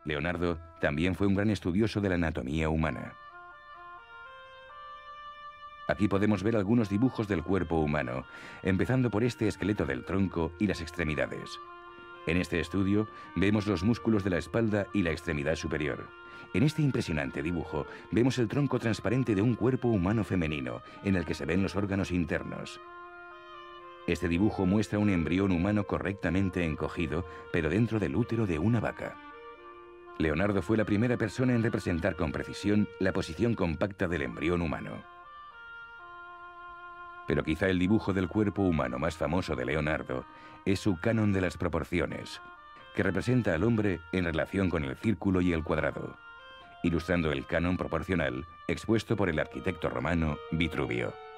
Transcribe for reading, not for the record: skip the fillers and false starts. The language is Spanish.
Leonardo también fue un gran estudioso de la anatomía humana. Aquí podemos ver algunos dibujos del cuerpo humano, empezando por este esqueleto del tronco y las extremidades. En este estudio vemos los músculos de la espalda y la extremidad superior. En este impresionante dibujo vemos el tronco transparente de un cuerpo humano femenino, en el que se ven los órganos internos. Este dibujo muestra un embrión humano correctamente encogido, pero dentro del útero de una vaca. Leonardo fue la primera persona en representar con precisión la posición compacta del embrión humano. Pero quizá el dibujo del cuerpo humano más famoso de Leonardo es su canon de las proporciones, que representa al hombre en relación con el círculo y el cuadrado, ilustrando el canon proporcional expuesto por el arquitecto romano Vitruvio.